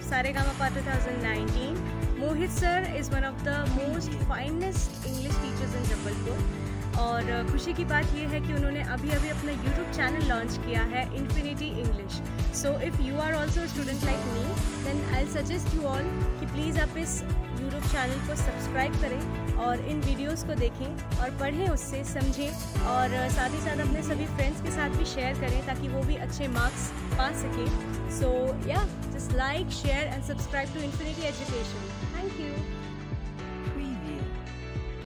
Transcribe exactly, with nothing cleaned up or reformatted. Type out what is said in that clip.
Saragama Pa twenty nineteen. Mohit sir is one of the most finest English teachers in Jabalpur. और खुशी की बात ये है कि उन्होंने अभी अभी अपना यूट्यूब चैनल लॉन्च किया है Infinity English. So if you are also student like me then I suggest you all कि प्लीज़ आप इस यूट्यूब चैनल को सब्सक्राइब करें और इन वीडियोस को देखें और पढ़ें, उससे समझें और साथ ही साथ अपने सभी फ्रेंड्स के साथ भी शेयर करें ताकि वो भी अच्छे मार्क्स पा सकें. So yeah just like, share and subscribe to Infinity education. Thank you.